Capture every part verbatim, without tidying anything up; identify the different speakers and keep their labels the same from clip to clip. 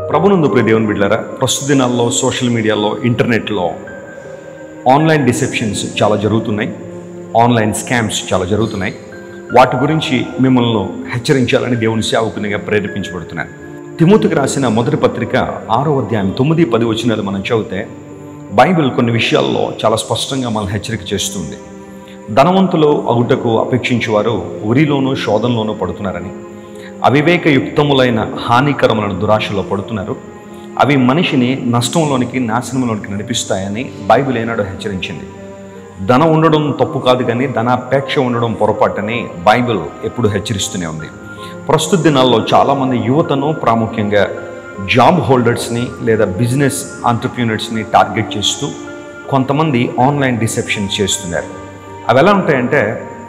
Speaker 1: ప్రభునందు ప్రియ దేవుని బిడ్డలారా, ప్రస్తుత దినాల్లో సోషల్ మీడియాలో, ఇంటర్నెట్లో ఆన్లైన్ డిసెప్షన్స్ చాలా జరుగుతున్నాయి. ఆన్లైన్ స్కామ్స్ చాలా జరుగుతున్నాయి. వాటి గురించి మిమ్మల్ని హెచ్చరించాలని దేవుని సేవకునిగా ప్రేరేపించబడుతున్నాను. తిమోతికి రాసిన మొదటి పత్రిక ఆరో అధ్యాయం తొమ్మిది పది వచనాలు మనం చదివితే బైబిల్ కొన్ని విషయాల్లో చాలా స్పష్టంగా మనల్ని హెచ్చరిక చేస్తుంది. ధనవంతులు అగుటకు అపేక్షించేవారు ఉరిలోనూ శోధనలోనూ పడుతున్నారని, అవివేకయుక్తములైన హానికరములను దురాశలో పడుతున్నారు, అవి మనిషిని నష్టంలోనికి నాశనంలోనికి నడిపిస్తాయని బైబిల్ ఏనాడు హెచ్చరించింది. ధనం ఉండడం తప్పు కాదు, కానీ ధనాపేక్ష ఉండడం పొరపాటని బైబిల్ ఎప్పుడు హెచ్చరిస్తూనే ఉంది. ప్రస్తుత దినాల్లో చాలామంది యువతను, ప్రాముఖ్యంగా జాబ్ హోల్డర్స్ని లేదా బిజినెస్ ఆంటర్ప్రీనర్స్ని టార్గెట్ చేస్తూ కొంతమంది ఆన్లైన్ డిసెప్షన్ చేస్తున్నారు. అవి ఎలా ఉంటాయంటే,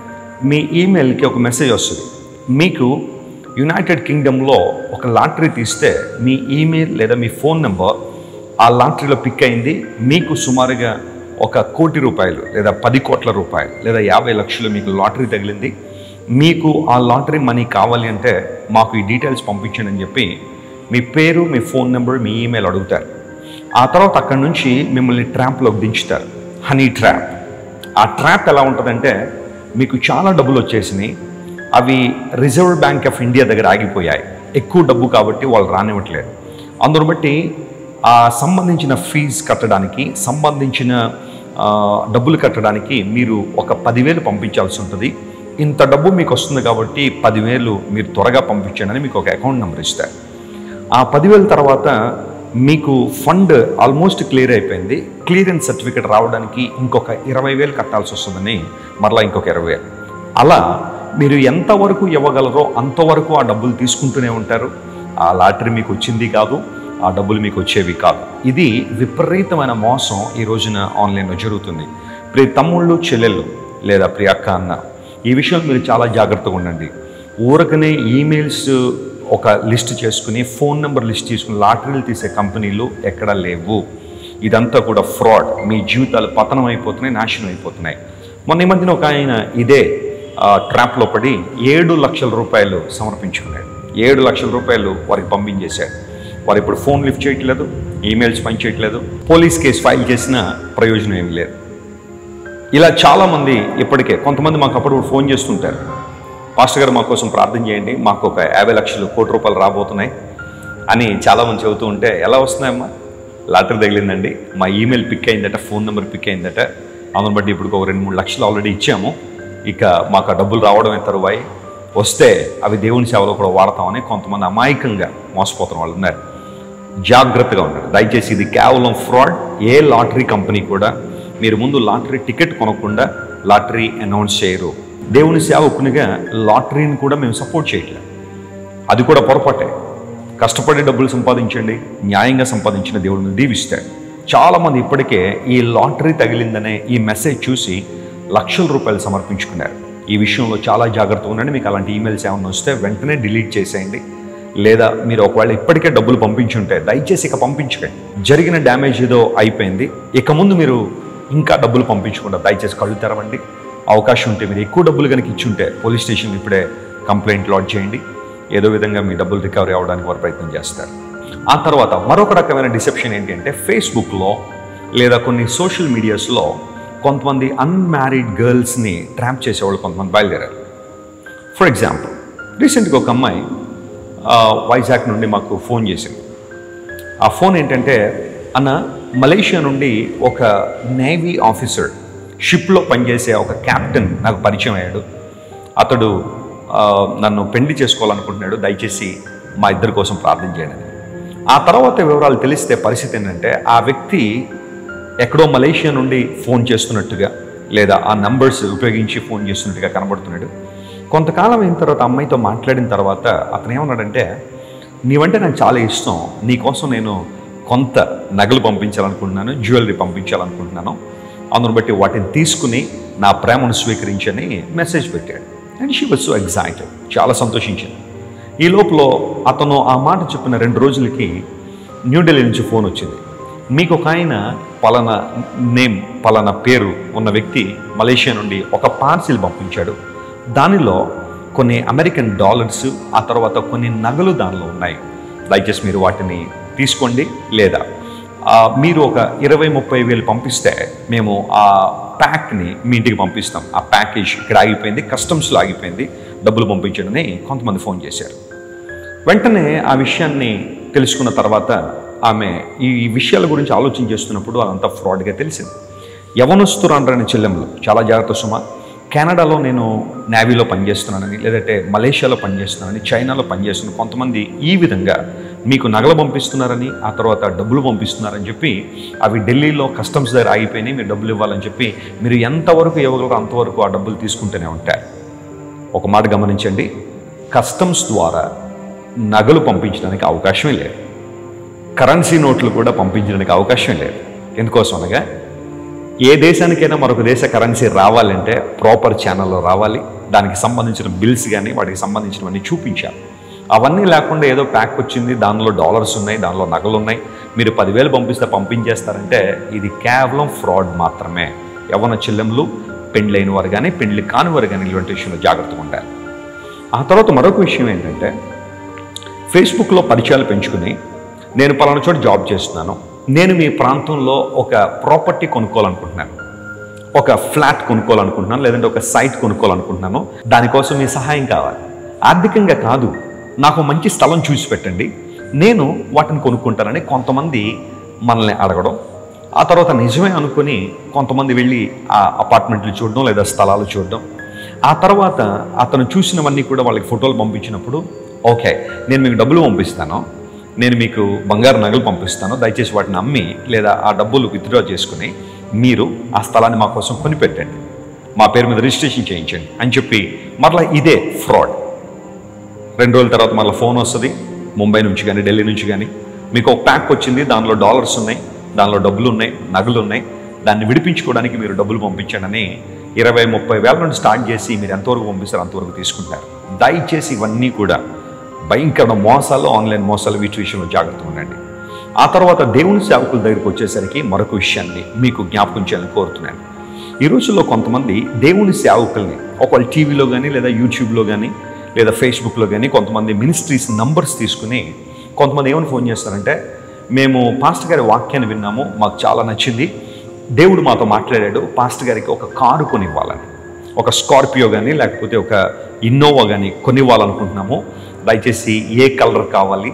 Speaker 1: మీ ఈమెయిల్కి ఒక మెసేజ్ వస్తుంది, మీకు యునైటెడ్ కింగ్డమ్లో ఒక లాటరీ తీస్తే మీ ఈమెయిల్ లేదా మీ ఫోన్ నెంబర్ ఆ లాటరీలో పిక్ అయింది, మీకు సుమారుగా ఒక కోటి రూపాయలు లేదా పది కోట్ల రూపాయలు లేదా యాభై లక్షలు మీకు లాటరీ తగిలింది, మీకు ఆ లాటరీ మనీ కావాలి అంటే మాకు ఈ డీటెయిల్స్ పంపించండి అని చెప్పి మీ పేరు, మీ ఫోన్ నెంబర్, మీ ఈమెయిల్ అడుగుతారు. ఆ తర్వాత అక్కడి నుంచి మిమ్మల్ని ట్రాప్లోకి దించుతారు, హనీ ట్రాప్. ఆ ట్రాప్ ఎలా ఉంటుందంటే, మీకు చాలా డబ్బులు వచ్చేసినాయి, అవి రిజర్వ్ బ్యాంక్ ఆఫ్ ఇండియా దగ్గర ఆగిపోయాయి, ఎక్కువ డబ్బు కాబట్టి వాళ్ళు రానివ్వట్లేదు. అందును బట్టి ఆ సంబంధించిన ఫీజు కట్టడానికి, సంబంధించిన డబ్బులు కట్టడానికి మీరు ఒక పదివేలు పంపించాల్సి ఉంటుంది. ఇంత డబ్బు మీకు వస్తుంది కాబట్టి పదివేలు మీరు త్వరగా పంపించండి అని మీకు ఒక అకౌంట్ నెంబర్ ఇస్తారు. ఆ పదివేల తర్వాత మీకు ఫండ్ ఆల్మోస్ట్ క్లియర్ అయిపోయింది, క్లియరెన్స్ సర్టిఫికేట్ రావడానికి ఇంకొక ఇరవై వేలు కట్టాల్సి వస్తుందని మరలా ఇంకొక ఇరవై వేలు. అలా మీరు ఎంతవరకు ఇవ్వగలరో అంతవరకు ఆ డబ్బులు తీసుకుంటూనే ఉంటారు. ఆ లాటరీ మీకు వచ్చింది కాదు, ఆ డబ్బులు మీకు వచ్చేవి కాదు. ఇది విపరీతమైన మోసం ఈ రోజున ఆన్లైన్లో జరుగుతుంది. ప్రియ తమ్ముళ్ళు, చెల్లెళ్ళు లేదా ప్రియ అక్క, అన్న, ఈ విషయంలో మీరు చాలా జాగ్రత్తగా ఉండండి. ఊరకనే ఈమెయిల్స్ ఒక లిస్ట్ చేసుకుని, ఫోన్ నెంబర్ లిస్ట్ చేసుకుని లాటరీలు తీసే కంపెనీలు ఎక్కడా లేవు. ఇదంతా కూడా ఫ్రాడ్. మీ జీవితాలు పతనం అయిపోతున్నాయి, నాశనం అయిపోతున్నాయి. మొన్న ఈ మధ్యన ఒక ఆయన ఇదే ట్రాప్లో పడి ఏడు లక్షల రూపాయలు సమర్పించుకున్నాడు. ఏడు లక్షల రూపాయలు వారికి పంపించేశాడు. వారు ఇప్పుడు ఫోన్ లిఫ్ట్ చేయట్లేదు, ఈమెయిల్స్ పనిచేయట్లేదు, పోలీస్ కేసు ఫైల్ చేసినా ప్రయోజనం ఏమి లేదు. ఇలా చాలామంది ఇప్పటికే, కొంతమంది మాకు అప్పుడు ఫోన్ చేస్తుంటారు, పాస్టర్ గారు మా కోసం ప్రార్థన చేయండి, మాకు ఒక యాభై లక్షలు కోటి రూపాయలు రాబోతున్నాయి అని చాలామంది చెబుతూ ఉంటే, ఎలా వస్తున్నాయమ్మా? లాటరీ తగిలిందండి, మా ఈమెయిల్ పిక్ అయిందట, ఫోన్ నెంబర్ పిక్ అయిందట, అందుని బట్టి ఇప్పుడు ఒక రెండు మూడు లక్షలు ఆల్రెడీ ఇచ్చాము, ఇక మాకు ఆ డబ్బులు రావడమే తరువాయి, వస్తే అవి దేవుని సేవలో కూడా వాడతామని కొంతమంది అమాయకంగా మోసపోతున్న వాళ్ళు ఉన్నారు. జాగ్రత్తగా ఉన్నారు. దయచేసి ఇది కేవలం ఫ్రాడ్. ఏ లాటరీ కంపెనీ కూడా మీరు ముందు లాటరీ టికెట్ కొనకుండా లాటరీ అనౌన్స్ చేయరు. దేవుని సేవకునిగా లాటరీని కూడా మేము సపోర్ట్ చేయట్లేదు, అది కూడా పొరపాటే. కష్టపడి డబ్బులు సంపాదించండి, న్యాయంగా సంపాదించిన దేవుడిని దీవిస్తాడు. చాలామంది ఇప్పటికే ఈ లాటరీ తగిలిందనే ఈ మెసేజ్ చూసి లక్షల రూపాయలు సమర్పించుకున్నారు. ఈ విషయంలో చాలా జాగ్రత్తగా ఉండండి. మీకు అలాంటి ఈమెయిల్స్ ఏమైనా వస్తే వెంటనే డిలీట్ చేసేయండి, లేదా మీరు ఒకవేళ ఇప్పటికే డబ్బులు పంపించుంటే దయచేసి ఇక పంపించకండి. జరిగిన డ్యామేజ్ ఏదో అయిపోయింది, ఇక ముందు మీరు ఇంకా డబ్బులు పంపించకుండా దయచేసి కళ్ళు తెరవండి. అవకాశం ఉంటే మీరు ఎక్కువ డబ్బులు కనుక ఇచ్చుంటే పోలీస్ స్టేషన్ ఇప్పుడే కంప్లైంట్ లాడ్జ్ చేయండి. ఏదో విధంగా మీ డబ్బులు రికవరీ అవ్వడానికి వారు ప్రయత్నం చేస్తారు. ఆ తర్వాత మరొక రకమైన డిసెప్షన్ ఏంటి అంటే, ఫేస్బుక్లో లేదా కొన్ని సోషల్ మీడియాస్లో కొంతమంది అన్మ్యారీడ్ గర్ల్స్ని ట్రాప్ చేసేవాళ్ళు కొంతమంది బయలుదేరారు. ఫర్ ఎగ్జాంపుల్, రీసెంట్గా ఒక అమ్మాయి వైజాగ్ నుండి మాకు ఫోన్ చేసింది. ఆ ఫోన్ ఏంటంటే, అన్న, మలేషియా నుండి ఒక నేవీ ఆఫీసర్, షిప్లో పనిచేసే ఒక క్యాప్టెన్ నాకు పరిచయం అయ్యాడు, అతడు నన్ను పెళ్లి చేసుకోవాలనుకుంటున్నాడు, దయచేసి మా ఇద్దరి కోసం ప్రార్థన చేయండి. ఆ తర్వాత వివరాలు తెలిస్తే పరిస్థితి ఏంటంటే, ఆ వ్యక్తి ఎక్కడో మలేషియా నుండి ఫోన్ చేస్తున్నట్టుగా లేదా ఆ నంబర్స్ ఉపయోగించి ఫోన్ చేస్తున్నట్టుగా కనబడుతున్నాడు. కొంతకాలం అయిన తర్వాత అమ్మాయితో మాట్లాడిన తర్వాత అతను ఏమన్నాడంటే, నీవంటే నాకు చాలా ఇష్టం, నీకోసం నేను కొంత నగలు పంపించాలనుకుంటున్నాను, జ్యువెలరీ పంపించాలనుకుంటున్నాను, అందును బట్టి వాటిని తీసుకుని నా ప్రేమను స్వీకరించని మెసేజ్ పెట్టాడు. And she was so excited, చాలా సంతోషించింది. ఈ లోపల అతను ఆ మాట చెప్పిన రెండు రోజులకి న్యూఢిల్లీ నుంచి ఫోన్ వచ్చింది. మీకు ఒక ఆయన పలానా నేమ్, పలానా పేరు ఉన్న వ్యక్తి మలేషియా నుండి ఒక పార్సిల్ పంపించాడు, దానిలో కొన్ని అమెరికన్ డాలర్స్, ఆ తర్వాత కొన్ని నగలు దానిలో ఉన్నాయి, దయచేసి మీరు వాటిని తీసుకోండి, లేదా మీరు ఒక ఇరవై ముప్పై వేలు పంపిస్తే మేము ఆ ప్యాక్ని మీ ఇంటికి పంపిస్తాం. ఆ ప్యాకేజ్ ఇక్కడ ఆగిపోయింది, కస్టమ్స్లో ఆగిపోయింది, డబ్బులు పంపించడని కొంతమంది ఫోన్ చేశారు. వెంటనే ఆ విషయాన్ని తెలుసుకున్న తర్వాత ఆమె ఈ విషయాల గురించి ఆలోచన చేస్తున్నప్పుడు అదంతా ఫ్రాడ్గా తెలిసింది. యవనస్తురాండ్రని చెల్లెములు చాలా జాగ్రత్త సుమా, కెనడాలో నేను నేవీలో పనిచేస్తున్నానని, లేదంటే మలేషియాలో పనిచేస్తున్నానని, చైనాలో పనిచేస్తున్న కొంతమంది ఈ విధంగా మీకు నగలు పంపిస్తున్నారని, ఆ తర్వాత డబ్బులు పంపిస్తున్నారని చెప్పి అవి ఢిల్లీలో కస్టమ్స్ దగ్గర ఆగిపోయినాయి, మీరు డబ్బులు ఇవ్వాలని చెప్పి మీరు ఎంతవరకు ఇవ్వగలరో అంతవరకు ఆ డబ్బులు తీసుకుంటూనే ఉంటారు. ఒక మాట గమనించండి, కస్టమ్స్ ద్వారా నగలు పంపించడానికి అవకాశమే లేదు, కరెన్సీ నోట్లు కూడా పంపించడానికి అవకాశం లేదు. ఎందుకోసం అనగా ఏ దేశానికైనా మరొక దేశ కరెన్సీ రావాలంటే ప్రాపర్ ఛానల్లో రావాలి, దానికి సంబంధించిన బిల్స్ కానీ వాటికి సంబంధించినవన్నీ చూపించాలి. అవన్నీ లేకుండా ఏదో ప్యాక్ వచ్చింది, దానిలో డాలర్స్ ఉన్నాయి, దానిలో నగలు ఉన్నాయి, మీరు పదివేలు పంపిస్తే పంపించేస్తారంటే ఇది కేవలం ఫ్రాడ్ మాత్రమే. యవ్వన చెల్లెములు, పెండ్లైన వారు కానీ పెండ్లి కాని వారు కానీ ఇలాంటి విషయంలో జాగ్రత్తగా ఉండాలి. ఆ తర్వాత మరొక విషయం ఏంటంటే, ఫేస్బుక్లో పరిచయాలు పెంచుకుని నేను పలానా చోట జాబ్ చేస్తున్నాను, నేను మీ ప్రాంతంలో ఒక ప్రాపర్టీ కొనుక్కోవాలనుకుంటున్నాను, ఒక ఫ్లాట్ కొనుక్కోవాలనుకుంటున్నాను, లేదంటే ఒక సైట్ కొనుక్కోవాలనుకుంటున్నాను, దానికోసం మీ సహాయం కావాలి. ఆర్థికంగా కాదు, నాకు మంచి స్థలం చూసి పెట్టండి, నేను వాటిని కొనుక్కుంటానని కొంతమంది మనల్ని అడగడం, ఆ తర్వాత నిజమే అనుకుని కొంతమంది వెళ్ళి ఆ అపార్ట్మెంట్లు చూడడం లేదా స్థలాలు చూడడం, ఆ తర్వాత అతను చూసినవన్నీ కూడా వాళ్ళకి ఫోటోలు పంపించినప్పుడు, ఓకే నేను మీకు డబ్బులు పంపిస్తాను, నేను మీకు బంగారు నగలు పంపిస్తాను, దయచేసి వాటిని అమ్మి లేదా ఆ డబ్బులు విత్డ్రా చేసుకుని మీరు ఆ స్థలాన్ని మా కోసం కొనిపెట్టండి, మా పేరు మీద రిజిస్ట్రేషన్ చేయించండి అని చెప్పి మరలా ఇదే ఫ్రాడ్. రెండు రోజుల తర్వాత మళ్ళీ ఫోన్ వస్తుంది, ముంబై నుంచి కానీ ఢిల్లీ నుంచి కానీ, మీకు ఒక ప్యాక్ వచ్చింది, దానిలో డాలర్స్ ఉన్నాయి, దానిలో డబ్బులు ఉన్నాయి, నగలు ఉన్నాయి, దాన్ని విడిపించుకోవడానికి మీరు డబ్బులు పంపించండి అని ఇరవై ముప్పై వేల నుండి స్టార్ట్ చేసి మీరు ఎంతవరకు పంపిస్తారో అంతవరకు తీసుకుంటారు. దయచేసి ఇవన్నీ కూడా భయంకర మోసాలు, ఆన్లైన్ మోసాలు, వీటి విషయంలో జాగ్రత్తగా ఉండండి. ఆ తర్వాత దేవుని సేవకుల దగ్గరికి వచ్చేసరికి మరొక విషయాన్ని మీకు జ్ఞాపకం చేయాలని కోరుతున్నాను. ఈ రోజుల్లో కొంతమంది దేవుని సేవకుల్ని ఒకవేళ టీవీలో కానీ లేదా యూట్యూబ్లో కానీ లేదా ఫేస్బుక్లో కానీ కొంతమంది మినిస్ట్రీస్ నంబర్స్ తీసుకుని కొంతమంది ఏమని ఫోన్ చేస్తారంటే, మేము పాస్టర్ గారి వాక్యాన్ని విన్నాము, మాకు చాలా నచ్చింది, దేవుడు మాతో మాట్లాడాడు, పాస్టర్ గారికి ఒక కారు కొనివ్వాలని, ఒక స్కార్పియో కానీ లేకపోతే ఒక ఇన్నోవా కానీ కొనివ్వాలనుకుంటున్నాము, దయచేసి ఏ కలర్ కావాలి,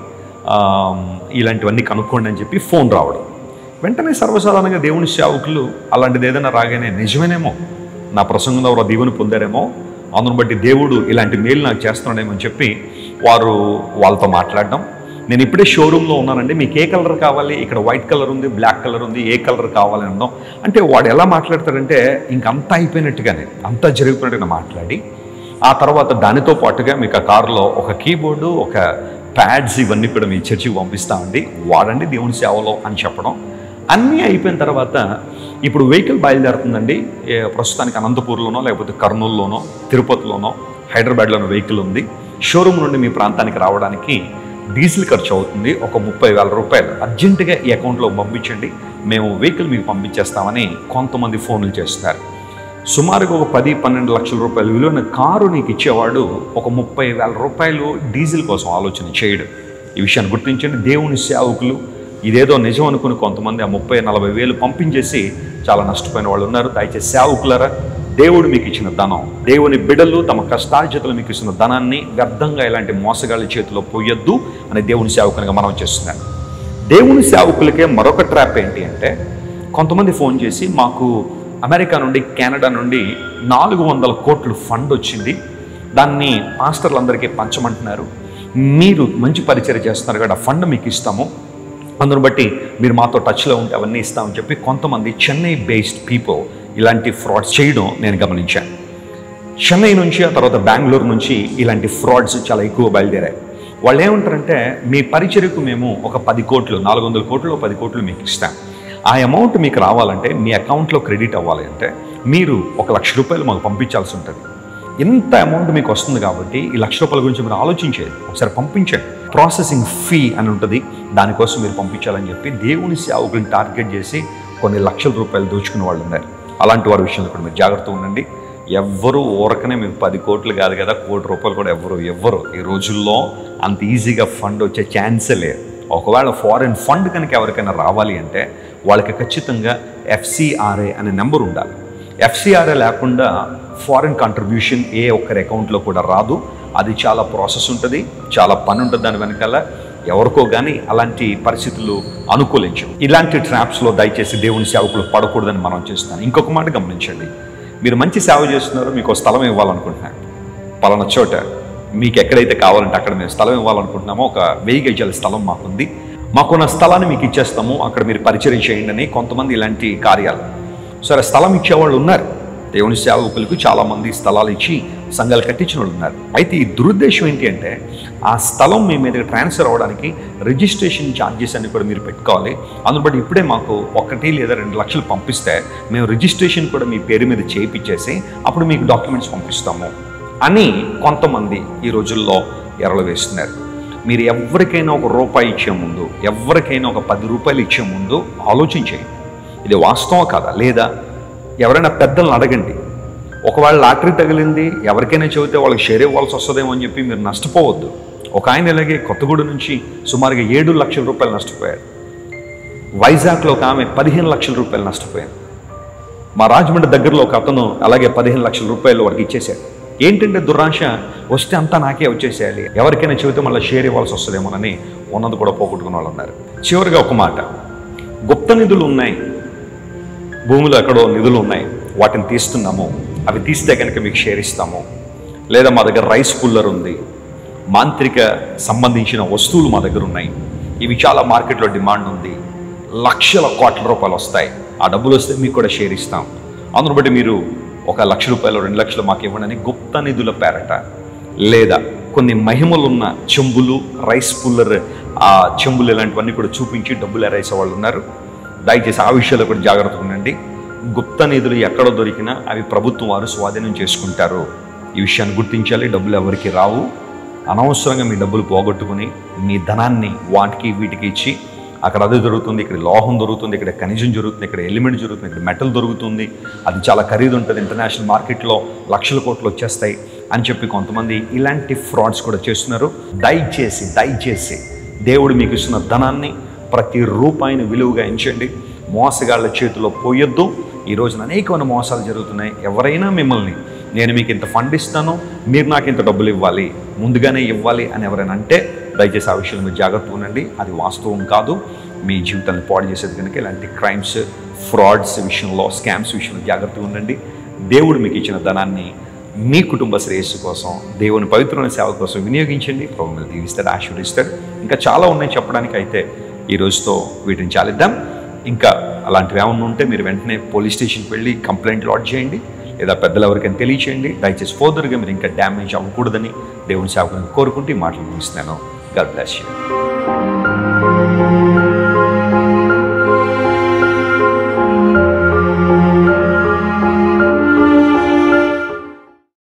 Speaker 1: ఇలాంటివన్నీ కనుక్కోండి అని చెప్పి ఫోన్ రావడం. వెంటనే సర్వసాధారణంగా దేవుని సేవకులు అలాంటిది ఏదైనా రాగానే నిజమేనేమో, నా ప్రసంగంలో వారు దీవెని పొందారేమో, అందును బట్టి దేవుడు ఇలాంటి మేలు నాకు చేస్తున్నాడేమో అని చెప్పి వారు వాళ్ళతో మాట్లాడడం. నేను ఇప్పుడే షోరూంలో ఉన్నానండి, మీకు ఏ కలర్ కావాలి, ఇక్కడ వైట్ కలర్ ఉంది, బ్లాక్ కలర్ ఉంది, ఏ కలర్ కావాలి అనడం. అంటే వాడు ఎలా మాట్లాడతాడంటే ఇంకంతా అయిపోయినట్టుగానే, అంతా జరిగిపోయినట్టుగా మాట్లాడి ఆ తర్వాత దానితో పాటుగా మీకు ఆ కారులో ఒక కీబోర్డు, ఒక ప్యాడ్స్, ఇవన్నీ కూడా మీ చర్చికి పంపిస్తామండి, వాడండి దేవుని సేవలో అని చెప్పడం. అన్నీ అయిపోయిన తర్వాత ఇప్పుడు వెహికల్ బయలుదేరుతుందండి, ప్రస్తుతానికి అనంతపూర్లోనో లేకపోతే కర్నూలులోనో తిరుపతిలోనో హైదరాబాద్లోనో వెహికల్ ఉంది, షోరూమ్ నుండి మీ ప్రాంతానికి రావడానికి డీజిల్ ఖర్చు అవుతుంది ఒక ముప్పై వేల రూపాయలు, అర్జెంటుగా ఈ అకౌంట్లో పంపించండి, మేము వెహికల్ మీకు పంపించేస్తామని కొంతమంది ఫోన్లు చేస్తున్నారు. సుమారుగా ఒక పది పన్నెండు లక్షల రూపాయలు విలువైన కారు నీకు ఇచ్చేవాడు ఒక ముప్పై వేల రూపాయలు డీజిల్ కోసం ఆలోచన చేయడు. ఈ విషయాన్ని గుర్తించండి. దేవుని సేవకులు ఇదేదో నిజం అనుకుని కొంతమంది ఆ ముప్పై నలభై వేలు పంపించేసి చాలా నష్టపోయిన వాళ్ళు ఉన్నారు. దయచేసి సేవకులారా, దేవుడు మీకు ఇచ్చిన ధనం, దేవుని బిడ్డలు తమ కష్టార్జితలు మీకు ఇచ్చిన ధనాన్ని వ్యర్థంగా ఇలాంటి మోసగాళ్ళ చేతిలో పోయొద్దు అని దేవుని సేవకునిగా మనం చేస్తున్నాను. దేవుని సేవకులకే మరొక ట్రాప్ ఏంటి అంటే, కొంతమంది ఫోన్ చేసి మాకు అమెరికా నుండి కెనడా నుండి నాలుగు వందల కోట్లు ఫండ్ వచ్చింది, దాన్ని పాస్టర్లందరికీ పంచమంటున్నారు, మీరు మంచి పరిచయం చేస్తున్నారు కదా, ఫండ్ మీకు ఇస్తాము, అందును బట్టి మీరు మాతో టచ్లో ఉంటే అవన్నీ ఇస్తామని చెప్పి కొంతమంది చెన్నై బేస్డ్ పీపుల్ ఇలాంటి ఫ్రాడ్స్ చేయడం నేను గమనించాను. చెన్నై నుంచి ఆ తర్వాత బెంగళూరు నుంచి ఇలాంటి ఫ్రాడ్స్ చాలా ఎక్కువ బయలుదేరాయి. వాళ్ళు ఏమంటారంటే, మీ పరిచర్యకు మేము ఒక పది కోట్లు నాలుగు వందల కోట్లు పది కోట్లు మీకు ఇస్తాం, ఆ అమౌంట్ మీకు రావాలంటే మీ అకౌంట్లో క్రెడిట్ అవ్వాలి అంటే మీరు ఒక లక్ష రూపాయలు మాకు పంపించాల్సి ఉంటుంది. ఇంత అమౌంట్ మీకు వస్తుంది కాబట్టి ఈ లక్ష రూపాయల గురించి మీరు ఆలోచించేది, ఒకసారి పంపించండి, ప్రాసెసింగ్ ఫీ అని ఉంటుంది, దానికోసం మీరు పంపించాలని చెప్పి దేవుని సేవకులను టార్గెట్ చేసి కొన్ని లక్షల రూపాయలు దోచుకునే వాళ్ళు ఉన్నారు. అలాంటి వారి విషయంలో కూడా మీరు జాగ్రత్తగా ఉండండి. ఎవ్వరూ ఊరకనే మీకు పది కోట్లు కాదు కదా, కోటి రూపాయలు కూడా ఎవ్వరు ఎవ్వరు ఈ రోజుల్లో అంత ఈజీగా ఫండ్ వచ్చే ఛాన్సే లేదు. ఒకవేళ ఫారిన్ ఫండ్ కనుక ఎవరికైనా రావాలి అంటే వాళ్ళకి ఖచ్చితంగా ఎఫ్సిఆర్ఏ అనే నెంబర్ ఉండాలి. ఎఫ్సిఆర్ఏ లేకుండా ఫారిన్ కంట్రిబ్యూషన్ ఏ ఒక్కరి అకౌంట్లో కూడా రాదు. అది చాలా ప్రాసెస్ ఉంటుంది, చాలా పని ఉంటుంది దాని వెనకాల. ఎవరికో కానీ అలాంటి పరిస్థితులు అనుకూలించవు. ఇలాంటి ట్రాప్స్లో దయచేసి దేవుని సేవకులు పడకూడదని మనం చేస్తున్నాను. ఇంకొక మాట గమనించండి, మీరు మంచి సేవ చేస్తున్నారు, మీకు స్థలం ఇవ్వాలనుకుంటున్నాను, పలానా చోట మీకు ఎక్కడైతే కావాలంటే అక్కడ మేము స్థలం ఇవ్వాలనుకుంటున్నామో ఒక వెయ్యి గజాల స్థలం మాకుంది, మాకున్న స్థలాన్ని మీకు ఇచ్చేస్తాము, అక్కడ మీరు పరిచయం చేయండి అని కొంతమంది ఇలాంటి కార్యాలు. సరే, స్థలం ఇచ్చేవాళ్ళు ఉన్నారు, దేవుని సేవకులకు చాలామంది స్థలాలు ఇచ్చి సంఘాలు కట్టించిన వాళ్ళు ఉన్నారు. అయితే ఈ దురుద్దేశం ఏంటి అంటే ఆ స్థలం మీ మీదకి ట్రాన్స్ఫర్ అవ్వడానికి రిజిస్ట్రేషన్ ఛార్జెస్ అన్ని కూడా మీరు పెట్టుకోవాలి. అందులో బట్టి ఇప్పుడే మాకు ఒకటి లేదా రెండు లక్షలు పంపిస్తే మేము రిజిస్ట్రేషన్ కూడా మీ పేరు మీద చేయించేసి అప్పుడు మీకు డాక్యుమెంట్స్ పంపిస్తాము అని కొంతమంది ఈ రోజుల్లో ఎరలు వేస్తున్నారు. మీరు ఎవరికైనా ఒక రూపాయి ఇచ్చే ముందు, ఎవరికైనా ఒక పది రూపాయలు ఇచ్చే ముందు ఆలోచించేయండి, ఇది వాస్తవం కాదా లేదా. ఎవరైనా పెద్దలను అడగండి. ఒకవేళ లాటరీ తగిలింది ఎవరికైనా చెబితే వాళ్ళకి షేర్ ఇవ్వాల్సి వస్తుందేమో అని చెప్పి మీరు నష్టపోవద్దు. ఒక ఆయన ఇలాగే కొత్తగూడెం నుంచి సుమారుగా ఏడు లక్షల రూపాయలు నష్టపోయారు. వైజాగ్లో ఒక ఆమె పదిహేను లక్షల రూపాయలు నష్టపోయారు. మా రాజమండ్రి దగ్గరలో ఒక అతను అలాగే పదిహేను లక్షల రూపాయలు వాడికి ఇచ్చేశాడు. ఏంటంటే దురాశ, వస్తే అంతా నాకే వచ్చేసేయాలి, ఎవరికైనా చెబితే మళ్ళీ షేర్ ఇవ్వాల్సి వస్తుందేమోనని ఉన్నది కూడా పోగొట్టుకున్న వాళ్ళు ఉన్నారు. చివరిగా ఒక మాట, గుప్త నిధులు ఉన్నాయి, భూమిలో ఎక్కడో నిధులు ఉన్నాయి, వాటిని తీస్తున్నాము, అవి తీస్తే కనుక మీకు షేర్ ఇస్తాము. లేదా మా దగ్గర రైస్ కూలర్ ఉంది, మాంత్రిక సంబంధించిన వస్తువులు మా దగ్గర ఉన్నాయి, ఇవి చాలా మార్కెట్లో డిమాండ్ ఉంది, లక్షల కోట్ల రూపాయలు వస్తాయి, ఆ డబ్బులు వస్తే మీకు కూడా షేర్ ఇస్తాం, అందును బట్టి మీరు ఒక లక్ష రూపాయలు రెండు లక్షలు మాకు ఇవ్వండి అని గుప్త నిధుల పేరట, లేదా కొన్ని మహిమలున్న చెంబులు, రైస్ కూలర్, ఆ చెంబులు ఇలాంటివన్నీ కూడా చూపించి డబ్బులు ఎరేసే వాళ్ళు ఉన్నారు. దయచేసి ఆ విషయాల్లో కూడా జాగ్రత్తగా ఉండండి. గుప్త నిధులు ఎక్కడ దొరికినా అవి ప్రభుత్వం వారు స్వాధీనం చేసుకుంటారు. ఈ విషయాన్ని గుర్తించాలి. డబ్బులు ఎవరికి రావు. అనవసరంగా మీ డబ్బులు పోగొట్టుకుని మీ ధనాన్ని వాటికి వీటికి ఇచ్చి అక్కడ అది దొరుకుతుంది, ఇక్కడ లోహం దొరుకుతుంది, ఇక్కడ ఖనిజం జరుగుతుంది, ఇక్కడ ఎలిమెంట్ జరుగుతుంది, ఇక్కడ మెటల్ దొరుకుతుంది, అది చాలా ఖరీదు ఉంటుంది, ఇంటర్నేషనల్ మార్కెట్లో లక్షల కోట్లు వచ్చేస్తాయి అని చెప్పి కొంతమంది ఇలాంటి ఫ్రాడ్స్ కూడా చేస్తున్నారు. దయచేసి దయచేసి దేవుడు మీకు ఇస్తున్న ధనాన్ని ప్రతి రూపాయిని విలువగా ఎంచండి. మోసగాళ్ళ చేతిలో పోయొద్దు. ఈ రోజున అనేకమైన మోసాలు జరుగుతున్నాయి. ఎవరైనా మిమ్మల్ని నేను మీకు ఇంత ఫండ్ ఇస్తాను, మీరు నాకు ఇంత డబ్బులు ఇవ్వాలి, ముందుగానే ఇవ్వాలి అని ఎవరైనా అంటే దయచేసి ఆ విషయంలో మీరు జాగ్రత్తగా ఉండండి. అది వాస్తవం కాదు, మీ జీవితాన్ని పాడు చేసేది కనుక ఇలాంటి క్రైమ్స్, ఫ్రాడ్స్ విషయంలో, స్కామ్స్ విషయంలో జాగ్రత్తగా ఉండండి. దేవుడు మీకు ఇచ్చిన ధనాన్ని మీ కుటుంబ శ్రేయస్సు కోసం, దేవుని పవిత్రమైన సేవ కోసం వినియోగించండి. ప్రభు మిమ్మల్ని దీవిస్తాడు, ఆశీర్వదిస్తాడు. ఇంకా చాలా ఉన్నాయి చెప్పడానికి, అయితే ఈ రోజుతో వీటిని చాలిద్దాం. ఇంకా అలాంటివి ఏమన్నా ఉంటే మీరు వెంటనే పోలీస్ స్టేషన్కి వెళ్ళి కంప్లైంట్ లాడ్జ్ చేయండి, లేదా పెద్దలు ఎవరికైనా తెలియచేయండి. దయచేసి ఫర్దర్గా మీరు ఇంకా డ్యామేజ్ అవ్వకూడదని దేవుని సేవకుని కోరుకుంటూ ఈ మాటలు ముగిస్తున్నాను. God bless you.